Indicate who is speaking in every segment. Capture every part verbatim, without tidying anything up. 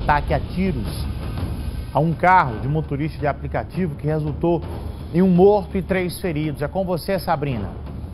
Speaker 1: ataque a tiros a um carro de motorista de aplicativo que resultou em um morto e três feridos. É com você, Sabrina.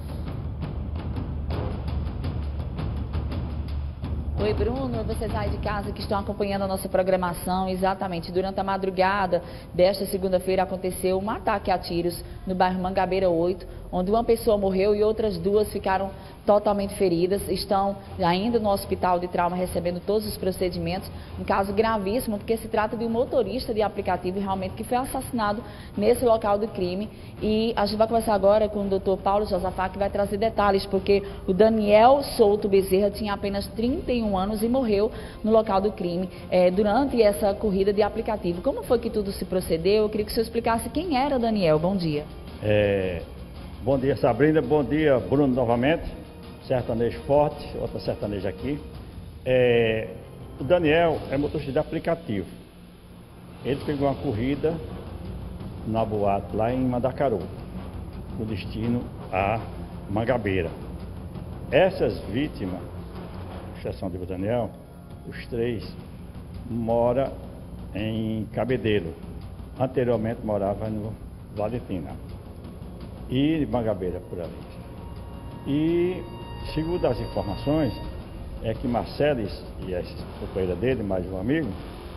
Speaker 2: Oi, Bruno, vocês aí de casa que estão acompanhando a nossa programação. Exatamente, durante a madrugada desta segunda-feira aconteceu um ataque a tiros no bairro Mangabeira oito, onde uma pessoa morreu e outras duas ficaram totalmente feridas. Estão ainda no hospital de trauma recebendo todos os procedimentos. Um caso gravíssimo, porque se trata de um motorista de aplicativo realmente que foi assassinado nesse local do crime. E a gente vai conversar agora com o doutor Paulo Josafá, que vai trazer detalhes, porque o Daniel Souto Bezerra tinha apenas trinta e um anos e morreu no local do crime é, durante essa corrida de aplicativo. Como foi que tudo se procedeu? Eu queria que o senhor explicasse quem era Daniel. Bom dia.
Speaker 3: É, bom dia, Sabrina. Bom dia, Bruno, novamente. Sertanejo forte, outra sertaneja aqui. É, o Daniel é motorista de aplicativo. Ele pegou uma corrida na boate lá em Mandacaru, com destino a Mangabeira. Essas vítimas, exceção do Daniel, os três moram em Cabedelo. Anteriormente morava no Valentina e Mangabeira por ali. E segundo as informações, é que Marcelis e a companheira dele, mais um amigo,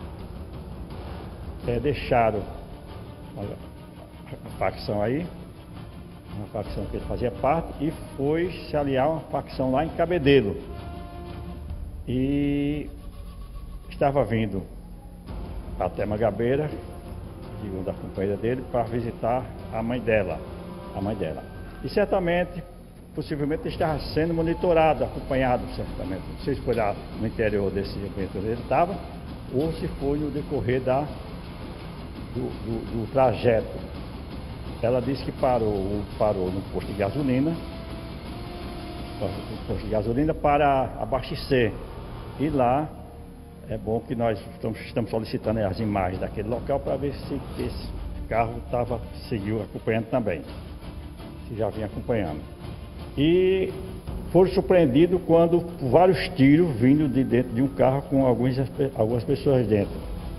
Speaker 3: é, deixaram a facção aí, uma facção que ele fazia parte, e foi se aliar a uma facção lá em Cabedelo. E estava vindo até Mangabeira, segundo a companheira dele, para visitar a mãe dela, a mãe dela. E certamente, possivelmente estava sendo monitorado, acompanhado, certamente. Não sei se foi lá no interior desse evento onde ele estava, ou se foi no decorrer da, do, do, do trajeto. Ela disse que parou, parou no posto de gasolina, no posto de gasolina para abastecer. E lá, é bom que nós estamos, estamos solicitando as imagens daquele local para ver se esse carro tava, seguiu acompanhando também, se já vinha acompanhando. E foram surpreendidos quando vários tiros vindo de dentro de um carro com alguns, algumas pessoas dentro.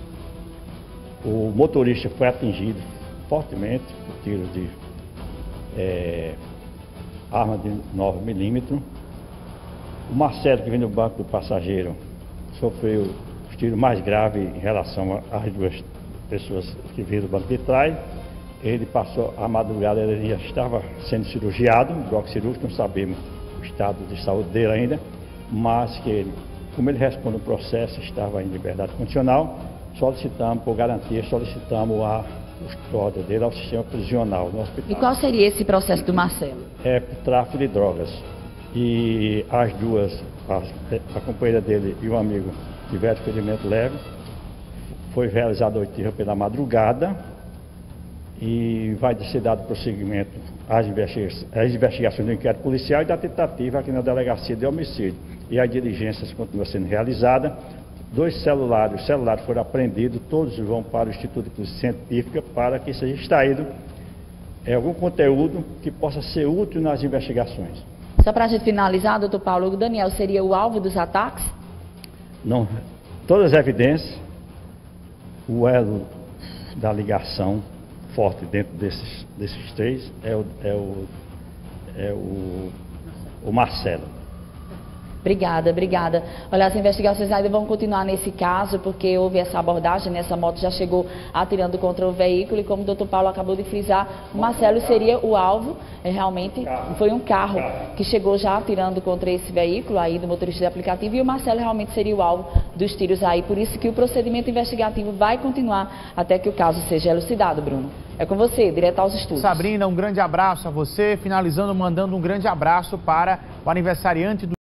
Speaker 3: O motorista foi atingido fortemente por tiros de é, arma de nove milímetros. O Marcelo, que vem no banco do passageiro, sofreu os tiros mais graves em relação às duas pessoas que vinham do banco de trás. Ele passou a madrugada, ele já estava sendo cirurgiado, no bloco cirúrgico, não sabemos o estado de saúde dele ainda, mas que ele, como ele responde o processo, estava em liberdade condicional, solicitamos, por garantia, solicitamos a custódia dele ao sistema prisional no hospital.
Speaker 2: E qual seria esse processo do Marcelo?
Speaker 3: É por tráfico de drogas. E as duas, a, a companheira dele e o amigo, tiveram ferimento leve. Foi realizada a oitiva pela madrugada e vai ser dado prosseguimento às investigações, às investigações do inquérito policial e da tentativa aqui na delegacia de homicídio. E as diligências continuam sendo realizadas. Dois celulares, os celulares foram apreendidos, todos vão para o Instituto de Polícia Científica para que seja extraído é, algum conteúdo que possa ser útil nas investigações.
Speaker 2: Só para a gente finalizar, doutor Paulo, o Daniel seria o alvo dos ataques?
Speaker 3: Não. Todas as evidências, o elo da ligação forte dentro desses, desses três é o, é o, é o, o Marcelo.
Speaker 2: Obrigada, obrigada. Olha, as investigações ainda vão continuar nesse caso, porque houve essa abordagem, né? Essa moto já chegou atirando contra o veículo e, como o doutor Paulo acabou de frisar, o Marcelo seria o alvo. É, realmente foi um carro que chegou já atirando contra esse veículo aí do motorista de aplicativo, e o Marcelo realmente seria o alvo dos tiros aí. Por isso que o procedimento investigativo vai continuar até que o caso seja elucidado, Bruno. É com você, direto aos estudos.
Speaker 1: Sabrina, um grande abraço a você. Finalizando, mandando um grande abraço para o aniversariante do